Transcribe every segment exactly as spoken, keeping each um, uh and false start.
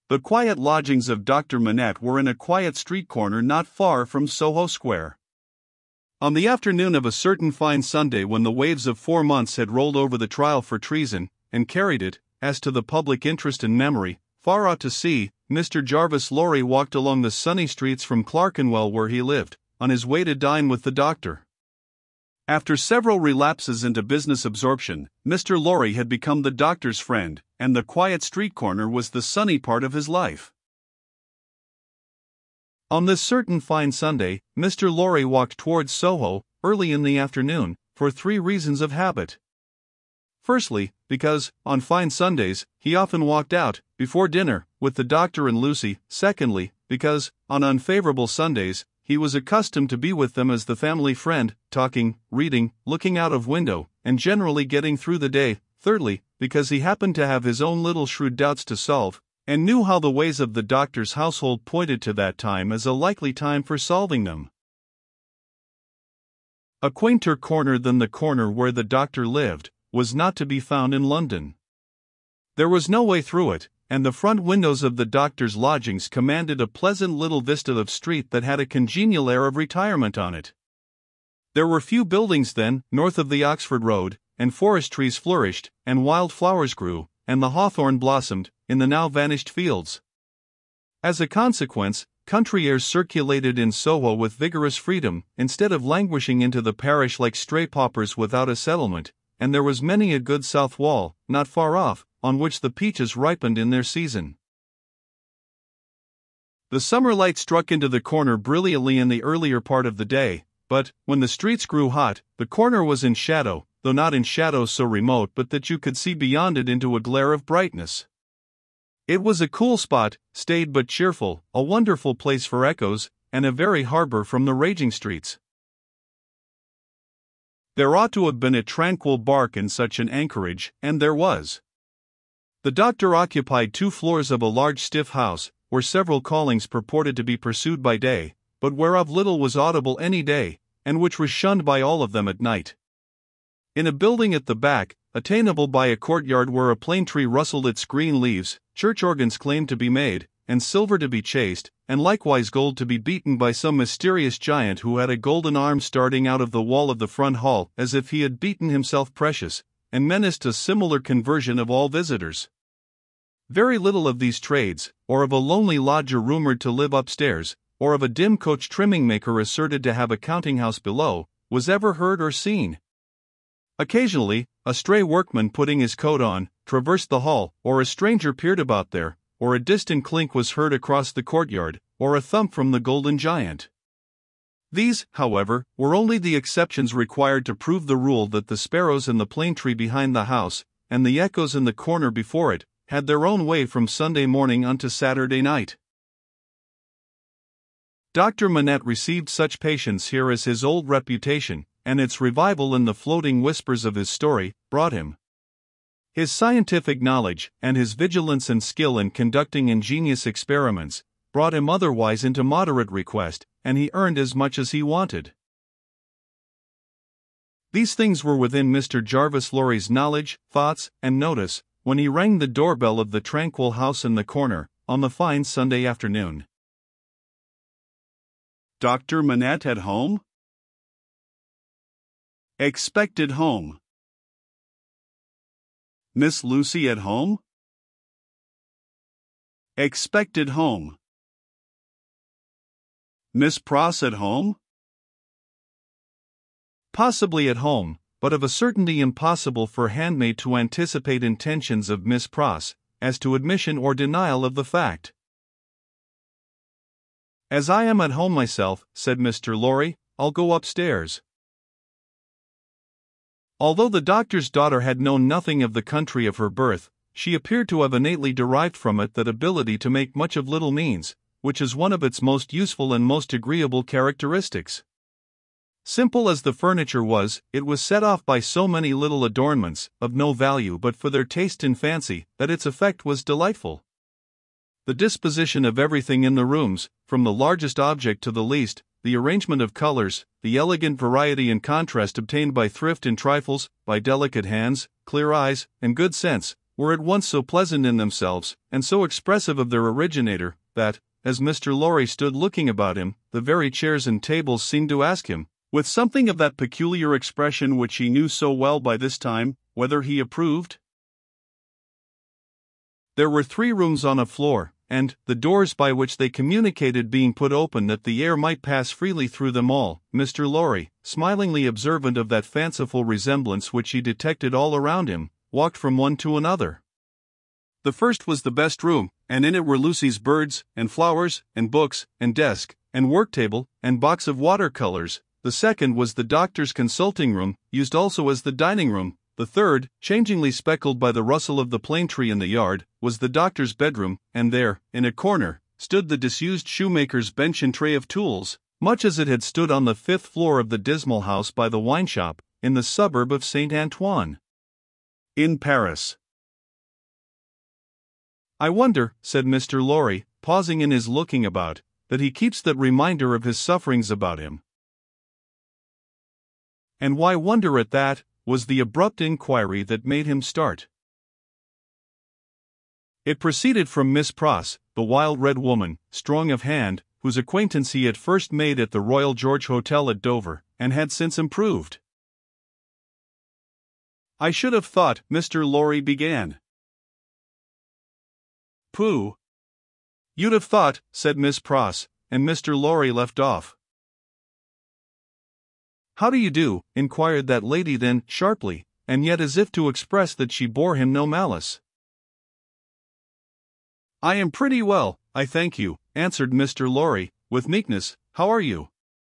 The quiet lodgings of Doctor Manette were in a quiet street corner not far from Soho Square. On the afternoon of a certain fine Sunday, when the waves of four months had rolled over the trial for treason, and carried it, as to the public interest and memory, far out to sea, Mister Jarvis Lorry walked along the sunny streets from Clerkenwell, where he lived, on his way to dine with the doctor. After several relapses into business absorption, Mister Lorry had become the doctor's friend, and the quiet street corner was the sunny part of his life. On this certain fine Sunday, Mister Lorry walked towards Soho, early in the afternoon, for three reasons of habit. Firstly, because, on fine Sundays, he often walked out, before dinner, with the doctor and Lucy. Secondly, because, on unfavorable Sundays, he was accustomed to be with them as the family friend, talking, reading, looking out of window, and generally getting through the day. Thirdly, because he happened to have his own little shrewd doubts to solve, and knew how the ways of the doctor's household pointed to that time as a likely time for solving them. A quainter corner than the corner where the doctor lived was not to be found in London. There was no way through it, and the front windows of the doctor's lodgings commanded a pleasant little vista of street that had a congenial air of retirement on it. There were few buildings then, north of the Oxford Road, and forest trees flourished, and wild flowers grew, and the hawthorn blossomed, in the now vanished fields. As a consequence, country air circulated in Soho with vigorous freedom, instead of languishing into the parish like stray paupers without a settlement, and there was many a good south wall, not far off, on which the peaches ripened in their season. The summer light struck into the corner brilliantly in the earlier part of the day, but, when the streets grew hot, the corner was in shadow, though not in shadow so remote but that you could see beyond it into a glare of brightness. It was a cool spot, staid but cheerful, a wonderful place for echoes, and a very harbor from the raging streets. There ought to have been a tranquil bark in such an anchorage, and there was. The doctor occupied two floors of a large stiff house, where several callings purported to be pursued by day, but whereof little was audible any day, and which was shunned by all of them at night. In a building at the back, attainable by a courtyard where a plane tree rustled its green leaves, church organs claimed to be made, and silver to be chased, and likewise gold to be beaten by some mysterious giant who had a golden arm starting out of the wall of the front hall as if he had beaten himself precious, and menaced a similar conversion of all visitors. Very little of these trades, or of a lonely lodger rumored to live upstairs, or of a dim coach trimming maker asserted to have a counting-house below, was ever heard or seen. Occasionally, a stray workman putting his coat on, traversed the hall, or a stranger peered about there, or a distant clink was heard across the courtyard, or a thump from the golden giant. These, however, were only the exceptions required to prove the rule that the sparrows in the plane tree behind the house, and the echoes in the corner before it, had their own way from Sunday morning unto Saturday night. Doctor Manette received such patience here as his old reputation, and its revival in the floating whispers of his story, brought him. His scientific knowledge, and his vigilance and skill in conducting ingenious experiments, brought him otherwise into moderate request, and he earned as much as he wanted. These things were within Mister Jarvis Lorry's knowledge, thoughts, and notice, when he rang the doorbell of the tranquil house in the corner, on the fine Sunday afternoon. Doctor Manette at home? Expected home. Miss Lucy at home? Expected home. Miss Pross at home? Possibly at home, but of a certainty impossible for handmaid to anticipate intentions of Miss Pross, as to admission or denial of the fact. As I am at home myself, said Mister Lorry, I'll go upstairs. Although the doctor's daughter had known nothing of the country of her birth, she appeared to have innately derived from it that ability to make much of little means, which is one of its most useful and most agreeable characteristics. Simple as the furniture was, it was set off by so many little adornments, of no value but for their taste and fancy, that its effect was delightful. The disposition of everything in the rooms, from the largest object to the least, the arrangement of colors, the elegant variety and contrast obtained by thrift in trifles, by delicate hands, clear eyes, and good sense, were at once so pleasant in themselves, and so expressive of their originator, that, as Mister Lorry stood looking about him, the very chairs and tables seemed to ask him, with something of that peculiar expression which he knew so well by this time, whether he approved. There were three rooms on a floor, and, the doors by which they communicated being put open that the air might pass freely through them all, Mister Lorry, smilingly observant of that fanciful resemblance which he detected all around him, walked from one to another. The first was the best room, and in it were Lucy's birds, and flowers, and books, and desk, and work-table, and box of water-colors. The second was the doctor's consulting room, used also as the dining room. The third, changingly speckled by the rustle of the plane tree in the yard, was the doctor's bedroom, and there, in a corner, stood the disused shoemaker's bench and tray of tools, much as it had stood on the fifth floor of the dismal house by the wine shop, in the suburb of Saint Antoine, in Paris. "I wonder," said Mister Lorry, pausing in his looking about, "that he keeps that reminder of his sufferings about him." "And why wonder at that?" was the abrupt inquiry that made him start. It proceeded from Miss Pross, the wild red woman, strong of hand, whose acquaintance he had first made at the Royal George Hotel at Dover, and had since improved. "I should have thought," Mister Lorry began. "Pooh! You'd have thought," said Miss Pross, and Mister Lorry left off. "How do you do?" inquired that lady then, sharply, and yet as if to express that she bore him no malice. "I am pretty well, I thank you," answered Mister Lorry, with meekness. "How are you?"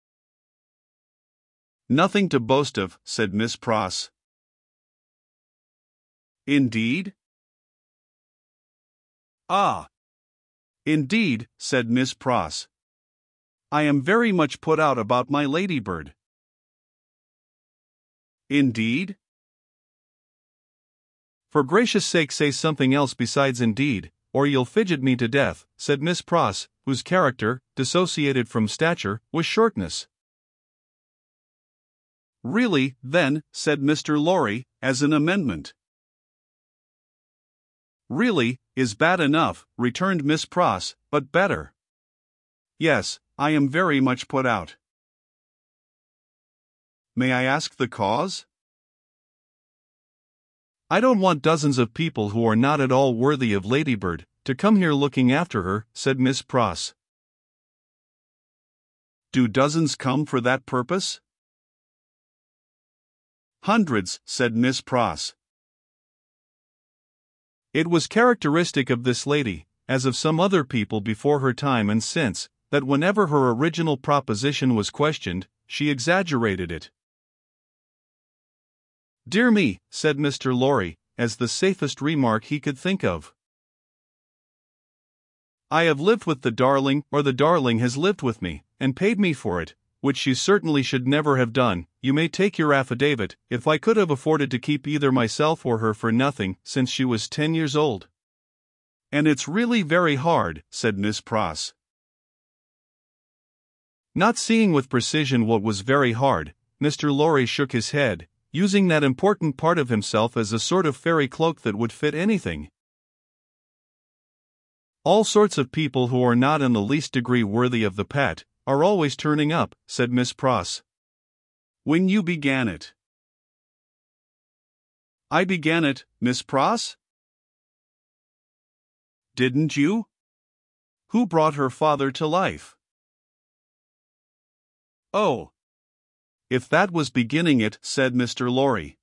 "Nothing to boast of," said Miss Pross. "Indeed?" "Ah! Indeed," said Miss Pross. "I am very much put out about my ladybird." "Indeed?" "For gracious sake say something else besides indeed, or you'll fidget me to death," said Miss Pross, whose character, dissociated from stature, was shortness. "Really, then," said Mister Lorry, as an amendment. "Really, is bad enough," returned Miss Pross, "but better. Yes, I am very much put out." "May I ask the cause?" "I don't want dozens of people who are not at all worthy of Ladybird to come here looking after her," said Miss Pross. "Do dozens come for that purpose?" "Hundreds," said Miss Pross. It was characteristic of this lady, as of some other people before her time and since, that whenever her original proposition was questioned, she exaggerated it. "Dear me," said Mister Lorry, as the safest remark he could think of. "I have lived with the darling, or the darling has lived with me, and paid me for it, which she certainly should never have done. You may take your affidavit, if I could have afforded to keep either myself or her for nothing, since she was ten years old." "And it's really very hard," said Miss Pross. Not seeing with precision what was very hard, Mister Lorry shook his head, using that important part of himself as a sort of fairy cloak that would fit anything. "All sorts of people who are not in the least degree worthy of the pet are always turning up," said Miss Pross. "When you began it." "I began it, Miss Pross?" "Didn't you? Who brought her father to life?" "Oh! If that was beginning it," said Mister Lorry.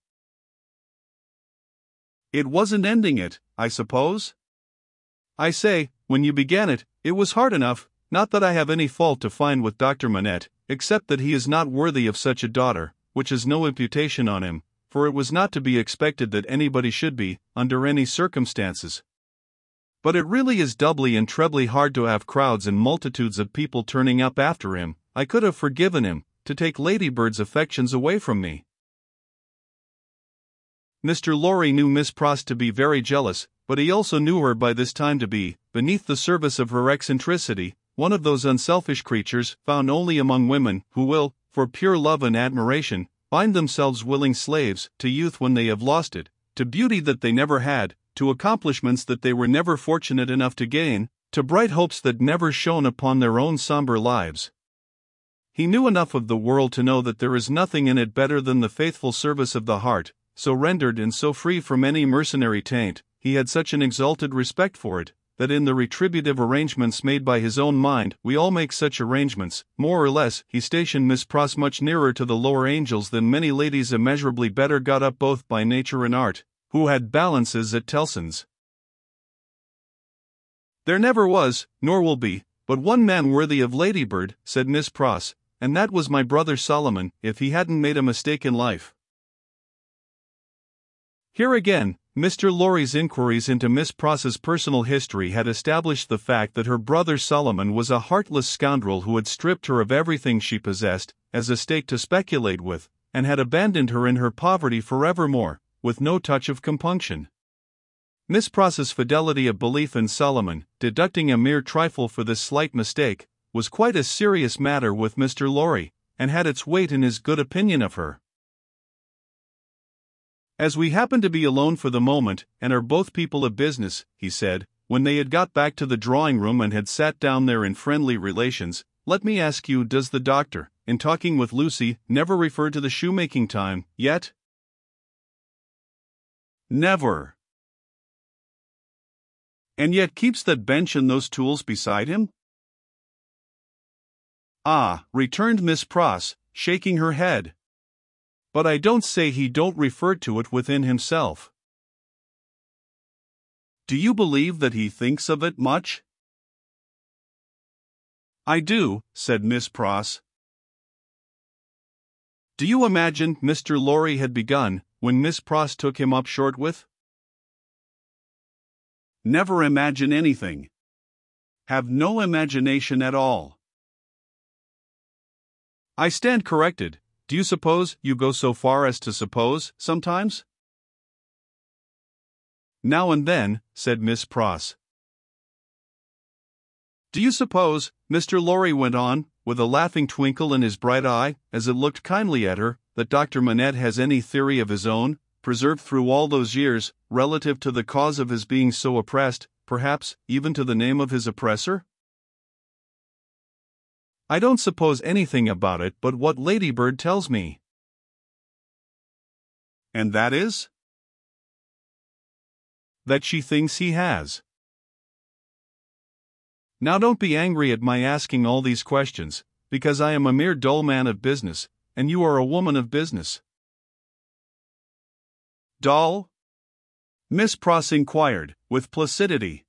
"It wasn't ending it, I suppose?" "I say, when you began it, it was hard enough, not that I have any fault to find with Doctor Manette, except that he is not worthy of such a daughter, which is no imputation on him, for it was not to be expected that anybody should be, under any circumstances. But it really is doubly and trebly hard to have crowds and multitudes of people turning up after him. I could have forgiven him, to take Ladybird's affections away from me." Mister Lorry knew Miss Pross to be very jealous, but he also knew her by this time to be, beneath the service of her eccentricity, one of those unselfish creatures found only among women, who will, for pure love and admiration, find themselves willing slaves to youth when they have lost it, to beauty that they never had, to accomplishments that they were never fortunate enough to gain, to bright hopes that never shone upon their own somber lives. He knew enough of the world to know that there is nothing in it better than the faithful service of the heart, so rendered and so free from any mercenary taint. He had such an exalted respect for it, that in the retributive arrangements made by his own mind, we all make such arrangements, more or less, he stationed Miss Pross much nearer to the lower angels than many ladies immeasurably better got up both by nature and art, who had balances at Tellson's. There never was, nor will be, but one man worthy of Ladybird, said Miss Pross, and that was my brother Solomon, if he hadn't made a mistake in life. Here again, Mister Lorry's inquiries into Miss Pross's personal history had established the fact that her brother Solomon was a heartless scoundrel who had stripped her of everything she possessed, as a stake to speculate with, and had abandoned her in her poverty forevermore, with no touch of compunction. Miss Pross's fidelity of belief in Solomon, deducting a mere trifle for this slight mistake, was quite a serious matter with Mister Lorry, and had its weight in his good opinion of her. As we happen to be alone for the moment, and are both people of business, he said, when they had got back to the drawing-room and had sat down there in friendly relations, let me ask you, does the doctor, in talking with Lucy, never refer to the shoemaking time, yet? Never. And yet keeps that bench and those tools beside him? Ah, returned Miss Pross, shaking her head. But I don't say he don't refer to it within himself. Do you believe that he thinks of it much? I do, said Miss Pross. Do you imagine Mister Lorry had begun, when Miss Pross took him up short with? Never imagine anything. Have no imagination at all. I stand corrected. Do you suppose you go so far as to suppose, sometimes? Now and then, said Miss Pross. Do you suppose, Mister Lorry went on, with a laughing twinkle in his bright eye, as it looked kindly at her, that Doctor Manette has any theory of his own, preserved through all those years, relative to the cause of his being so oppressed, perhaps, even to the name of his oppressor? I don't suppose anything about it but what Ladybird tells me. And that is? That she thinks he has. Now don't be angry at my asking all these questions, because I am a mere dull man of business, and you are a woman of business. Dull? Miss Pross inquired, with placidity.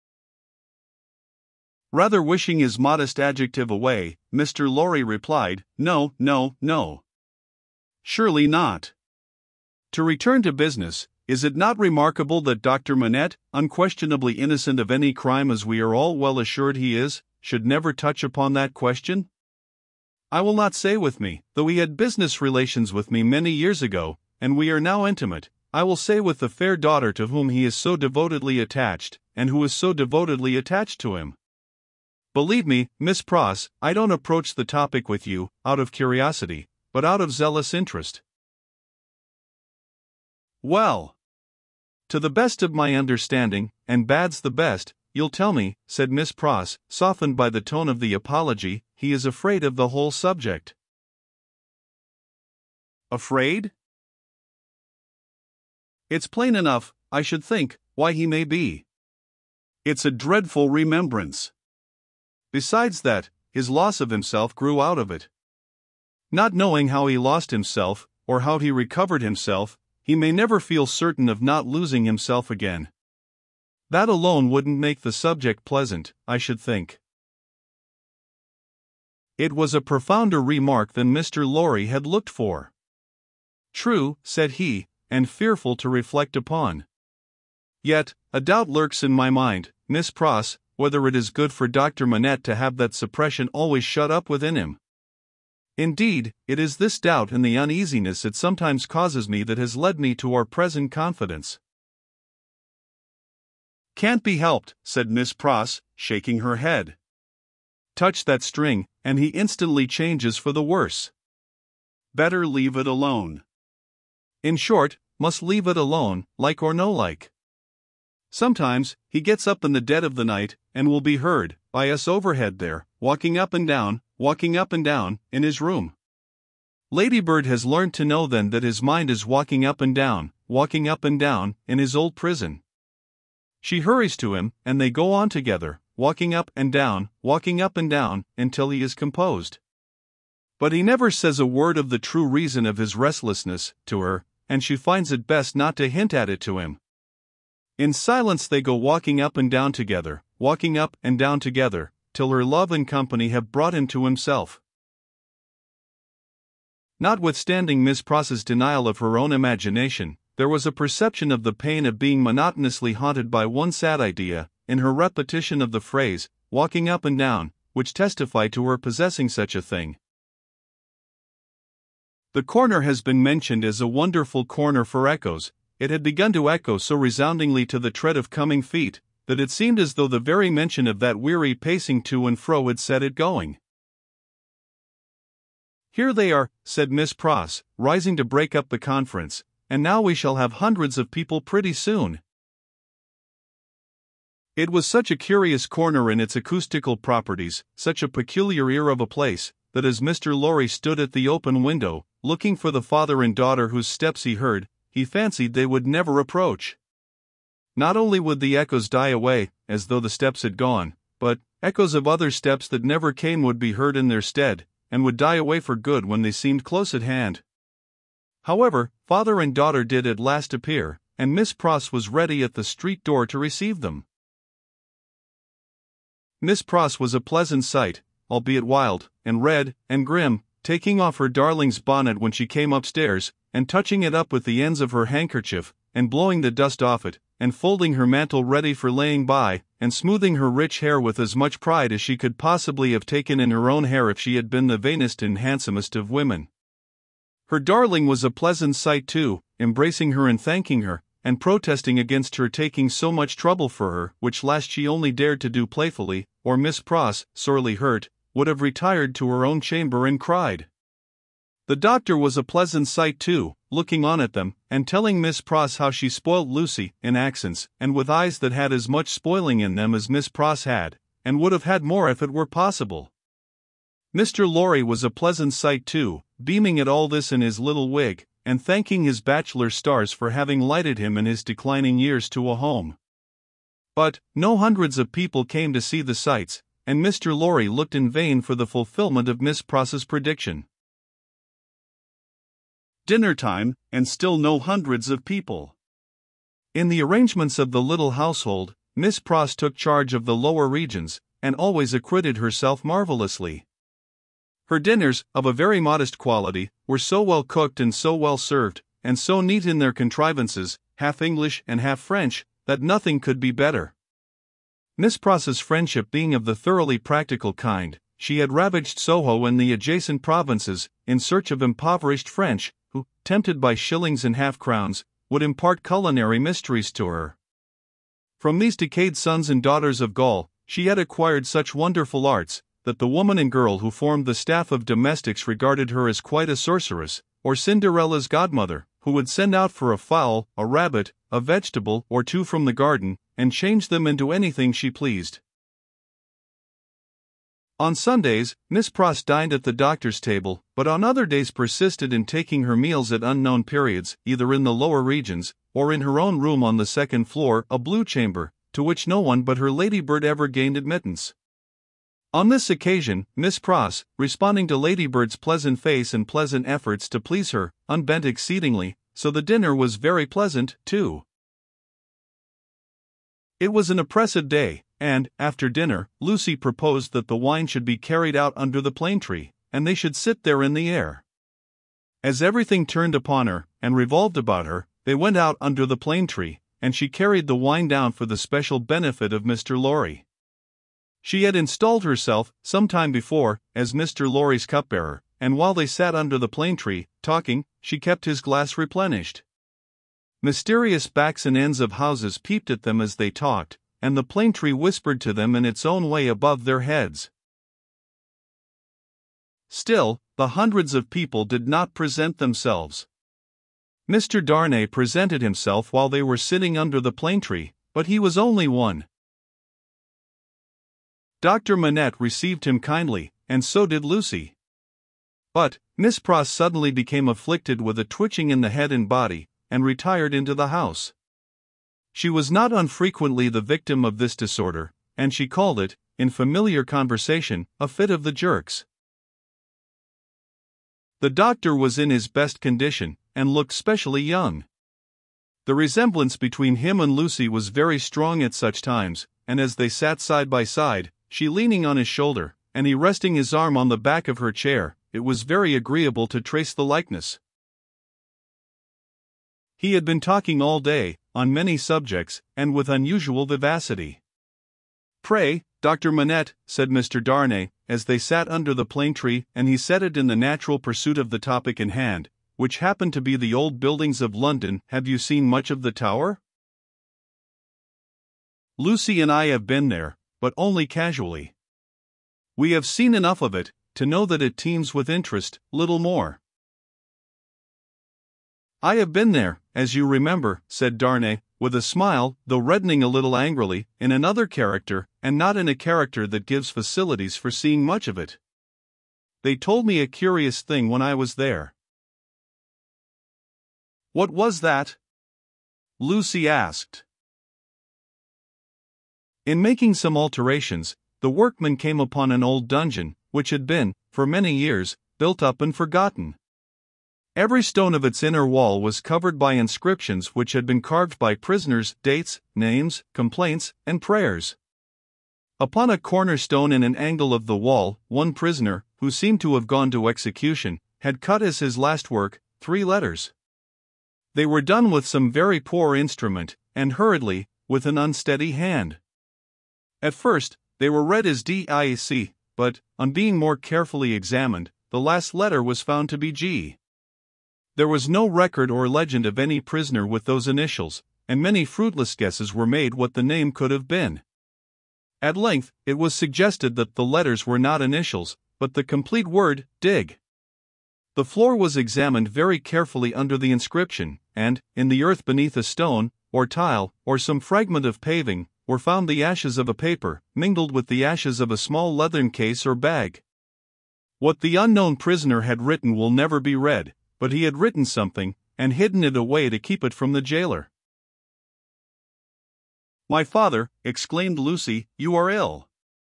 Rather wishing his modest adjective away, Mister Lorry replied, No, no, no. Surely not. To return to business, is it not remarkable that Doctor Manette, unquestionably innocent of any crime as we are all well assured he is, should never touch upon that question? I will not say with me, though he had business relations with me many years ago, and we are now intimate, I will say with the fair daughter to whom he is so devotedly attached, and who is so devotedly attached to him. Believe me, Miss Pross, I don't approach the topic with you, out of curiosity, but out of zealous interest. Well, to the best of my understanding, and bad's the best, you'll tell me, said Miss Pross, softened by the tone of the apology, he is afraid of the whole subject. Afraid? It's plain enough, I should think, why he may be. It's a dreadful remembrance. Besides that, his loss of himself grew out of it. Not knowing how he lost himself, or how he recovered himself, he may never feel certain of not losing himself again. That alone wouldn't make the subject pleasant, I should think. It was a profounder remark than Mister Lorry had looked for. True, said he, and fearful to reflect upon. Yet, a doubt lurks in my mind, Miss Pross, whether it is good for Doctor Manette to have that suppression always shut up within him. Indeed, it is this doubt and the uneasiness it sometimes causes me that has led me to our present confidence. Can't be helped, said Miss Pross, shaking her head. Touch that string, and he instantly changes for the worse. Better leave it alone. In short, must leave it alone, like or no like. Sometimes, he gets up in the dead of the night, and will be heard, by us overhead there, walking up and down, walking up and down, in his room. Ladybird has learned to know then that his mind is walking up and down, walking up and down, in his old prison. She hurries to him, and they go on together, walking up and down, walking up and down, until he is composed. But he never says a word of the true reason of his restlessness, to her, and she finds it best not to hint at it to him. In silence they go walking up and down together, walking up and down together, till her love and company have brought him to himself. Notwithstanding Miss Pross's denial of her own imagination, there was a perception of the pain of being monotonously haunted by one sad idea, in her repetition of the phrase, walking up and down, which testified to her possessing such a thing. The corner has been mentioned as a wonderful corner for echoes. It had begun to echo so resoundingly to the tread of coming feet, that it seemed as though the very mention of that weary pacing to and fro had set it going. "Here they are," said Miss Pross, rising to break up the conference, "and now we shall have hundreds of people pretty soon." It was such a curious corner in its acoustical properties, such a peculiar ear of a place, that as Mister Lorry stood at the open window, looking for the father and daughter whose steps he heard, he fancied they would never approach. Not only would the echoes die away, as though the steps had gone, but echoes of other steps that never came would be heard in their stead, and would die away for good when they seemed close at hand. However, father and daughter did at last appear, and Miss Pross was ready at the street door to receive them. Miss Pross was a pleasant sight, albeit wild, and red, and grim, taking off her darling's bonnet when she came upstairs, and touching it up with the ends of her handkerchief, and blowing the dust off it, and folding her mantle ready for laying by, and smoothing her rich hair with as much pride as she could possibly have taken in her own hair if she had been the vainest and handsomest of women. Her darling was a pleasant sight too, embracing her and thanking her, and protesting against her taking so much trouble for her, which last she only dared to do playfully, or Miss Pross, sorely hurt, would have retired to her own chamber and cried. The doctor was a pleasant sight too, looking on at them, and telling Miss Pross how she spoilt Lucy, in accents, and with eyes that had as much spoiling in them as Miss Pross had, and would have had more if it were possible. Mister Lorry was a pleasant sight too, beaming at all this in his little wig, and thanking his bachelor stars for having lighted him in his declining years to a home. But no hundreds of people came to see the sights, and Mister Lorry looked in vain for the fulfillment of Miss Pross's prediction. Dinner time, and still no hundreds of people. In the arrangements of the little household, Miss Pross took charge of the lower regions, and always acquitted herself marvelously. Her dinners, of a very modest quality, were so well cooked and so well served, and so neat in their contrivances, half English and half French, that nothing could be better. Miss Pross's friendship being of the thoroughly practical kind, she had ravaged Soho and the adjacent provinces, in search of impoverished French, who, tempted by shillings and half-crowns, would impart culinary mysteries to her. From these decayed sons and daughters of Gaul, she had acquired such wonderful arts, that the woman and girl who formed the staff of domestics regarded her as quite a sorceress, or Cinderella's godmother, who would send out for a fowl, a rabbit, a vegetable or two from the garden, and change them into anything she pleased. On Sundays, Miss Pross dined at the doctor's table, but on other days persisted in taking her meals at unknown periods, either in the lower regions, or in her own room on the second floor, a blue chamber, to which no one but her Ladybird ever gained admittance. On this occasion, Miss Pross, responding to Ladybird's pleasant face and pleasant efforts to please her, unbent exceedingly, so the dinner was very pleasant, too. It was an oppressive day, and, after dinner, Lucy proposed that the wine should be carried out under the plane tree, and they should sit there in the air. As everything turned upon her, and revolved about her, they went out under the plane tree, and she carried the wine down for the special benefit of Mister Lorry. She had installed herself, some time before, as Mister Lorry's cupbearer, and while they sat under the plane tree, talking, she kept his glass replenished. Mysterious backs and ends of houses peeped at them as they talked, and the plane tree whispered to them in its own way above their heads. Still, the hundreds of people did not present themselves. Mister Darnay presented himself while they were sitting under the plane tree, but he was only one. Doctor Manette received him kindly, and so did Lucy. But Miss Pross suddenly became afflicted with a twitching in the head and body, and retired into the house. She was not unfrequently the victim of this disorder, and she called it, in familiar conversation, a fit of the jerks. The doctor was in his best condition, and looked specially young. The resemblance between him and Lucy was very strong at such times, and as they sat side by side, she leaning on his shoulder, and he resting his arm on the back of her chair, it was very agreeable to trace the likeness. He had been talking all day, on many subjects, and with unusual vivacity. "Pray, Doctor Manette," said Mister Darnay, as they sat under the plane tree, and he said it in the natural pursuit of the topic in hand, which happened to be the old buildings of London, "have you seen much of the Tower?" "Lucy and I have been there, but only casually. We have seen enough of it to know that it teems with interest, little more." "I have been there, as you remember," said Darnay, with a smile, though reddening a little angrily, "in another character, and not in a character that gives facilities for seeing much of it. They told me a curious thing when I was there." "What was that?" Lucy asked. In making some alterations, the workmen came upon an old dungeon, which had been, for many years, built up and forgotten. Every stone of its inner wall was covered by inscriptions which had been carved by prisoners, dates, names, complaints, and prayers. Upon a cornerstone in an angle of the wall, one prisoner, who seemed to have gone to execution, had cut as his last work, three letters. They were done with some very poor instrument, and hurriedly, with an unsteady hand. At first, they were read as D I C, but, on being more carefully examined, the last letter was found to be G. There was no record or legend of any prisoner with those initials, and many fruitless guesses were made what the name could have been. At length, it was suggested that the letters were not initials, but the complete word, dig. The floor was examined very carefully under the inscription, and, in the earth beneath a stone, or tile, or some fragment of paving, were found the ashes of a paper, mingled with the ashes of a small leathern case or bag. What the unknown prisoner had written will never be read, but he had written something, and hidden it away to keep it from the jailer. "My father," exclaimed Lucy, "you are ill."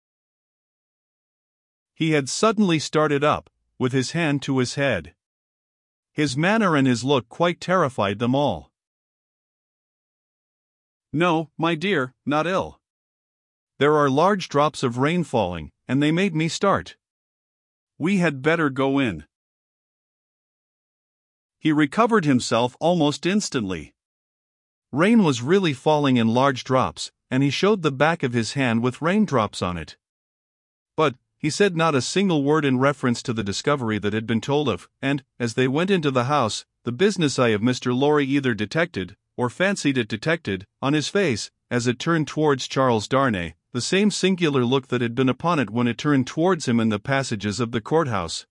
He had suddenly started up, with his hand to his head. His manner and his look quite terrified them all. "No, my dear, not ill. There are large drops of rain falling, and they made me start. We had better go in." He recovered himself almost instantly. Rain was really falling in large drops, and he showed the back of his hand with raindrops on it. But he said not a single word in reference to the discovery that had been told of, and, as they went into the house, the business eye of Mister Lorry either detected, or fancied it detected, on his face, as it turned towards Charles Darnay, the same singular look that had been upon it when it turned towards him in the passages of the courthouse.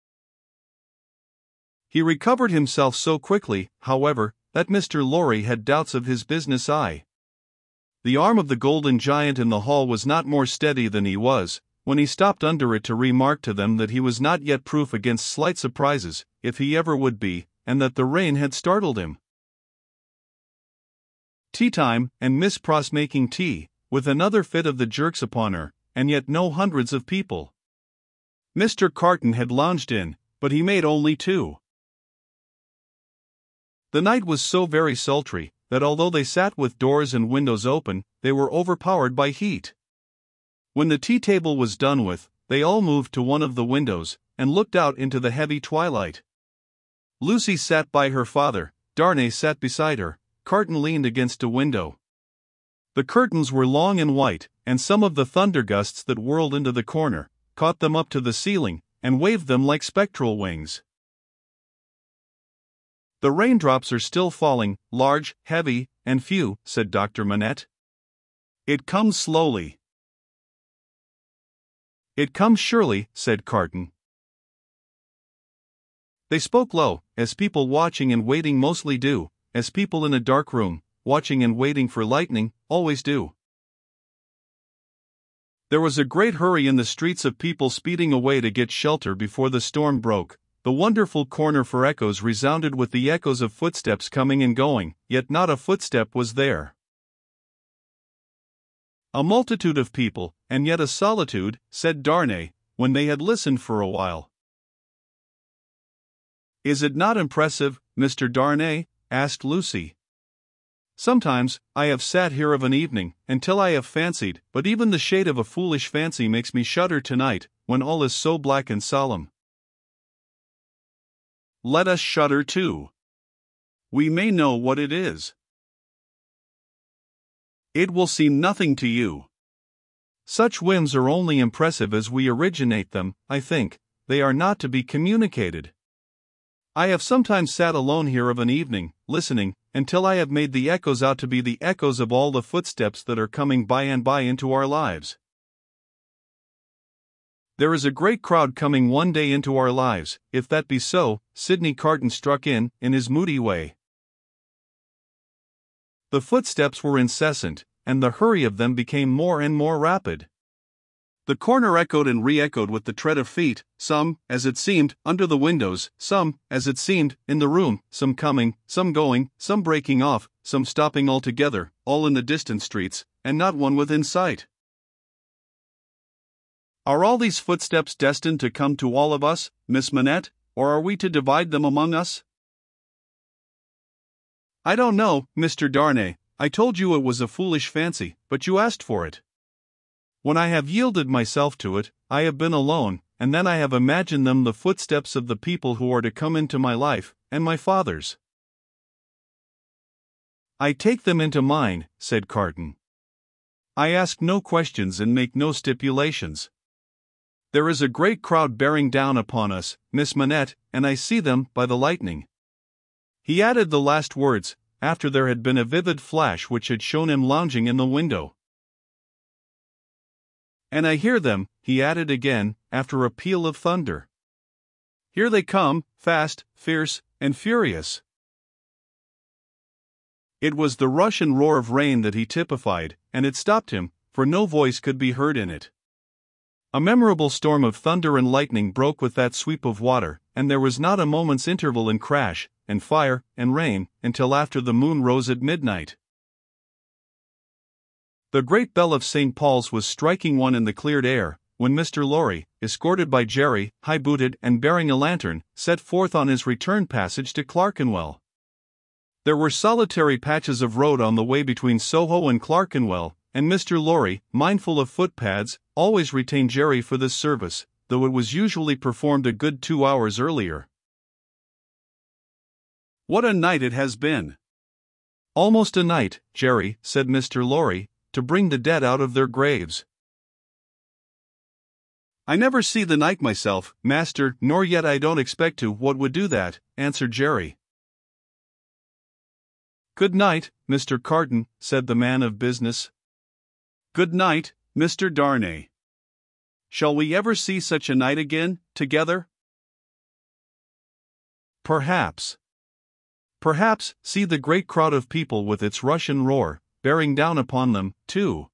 He recovered himself so quickly, however, that Mister Lorry had doubts of his business eye. The arm of the golden giant in the hall was not more steady than he was, when he stopped under it to remark to them that he was not yet proof against slight surprises, if he ever would be, and that the rain had startled him. Tea time, and Miss Pross making tea, with another fit of the jerks upon her, and yet no hundreds of people. Mister Carton had lounged in, but he made only two. The night was so very sultry, that although they sat with doors and windows open, they were overpowered by heat. When the tea table was done with, they all moved to one of the windows, and looked out into the heavy twilight. Lucy sat by her father, Darnay sat beside her, Carton leaned against a window. The curtains were long and white, and some of the thunder gusts that whirled into the corner, caught them up to the ceiling, and waved them like spectral wings. "The raindrops are still falling, large, heavy, and few," said Doctor Manette. "It comes slowly." "It comes surely," said Carton. They spoke low, as people watching and waiting mostly do, as people in a dark room, watching and waiting for lightning, always do. There was a great hurry in the streets of people speeding away to get shelter before the storm broke. The wonderful corner for echoes resounded with the echoes of footsteps coming and going, yet not a footstep was there. A multitude of people, and yet a solitude, said Darnay, when they had listened for a while. Is it not impressive, Mister Darnay? Asked Lucy. Sometimes, I have sat here of an evening, until I have fancied, but even the shade of a foolish fancy makes me shudder tonight, when all is so black and solemn. Let us shudder too. We may know what it is. It will seem nothing to you. Such whims are only impressive as we originate them, I think, they are not to be communicated. I have sometimes sat alone here of an evening, listening, until I have made the echoes out to be the echoes of all the footsteps that are coming by and by into our lives. There is a great crowd coming one day into our lives. If that be so, Sidney Carton struck in, in his moody way. The footsteps were incessant, and the hurry of them became more and more rapid. The corner echoed and re-echoed with the tread of feet, some, as it seemed, under the windows, some, as it seemed, in the room, some coming, some going, some breaking off, some stopping altogether, all in the distant streets, and not one within sight. Are all these footsteps destined to come to all of us, Miss Manette, or are we to divide them among us? I don't know, Mister Darnay. I told you it was a foolish fancy, but you asked for it. When I have yielded myself to it, I have been alone, and then I have imagined them the footsteps of the people who are to come into my life, and my father's. I take them into mine, said Carton. I ask no questions and make no stipulations. There is a great crowd bearing down upon us, Miss Manette, and I see them by the lightning. He added the last words, after there had been a vivid flash which had shown him lounging in the window. And I hear them, he added again, after a peal of thunder. Here they come, fast, fierce, and furious. It was the rush and roar of rain that he typified, and it stopped him, for no voice could be heard in it. A memorable storm of thunder and lightning broke with that sweep of water, and there was not a moment's interval in crash, and fire, and rain, until after the moon rose at midnight. The great bell of Saint Paul's was striking one in the cleared air, when Mister Lorry, escorted by Jerry, high-booted and bearing a lantern, set forth on his return passage to Clerkenwell. There were solitary patches of road on the way between Soho and Clerkenwell, and Mister Lorry, mindful of footpads, always retained Jerry for this service, though it was usually performed a good two hours earlier. What a night it has been! Almost a night, Jerry, said Mister Lorry, to bring the dead out of their graves. I never see the night myself, master, nor yet I don't expect to. What would do that? Answered Jerry. Good night, Mister Carton, said the man of business. Good night, Mister Darnay. Shall we ever see such a night again, together? Perhaps. Perhaps, see the great crowd of people with its rush and roar, bearing down upon them, too.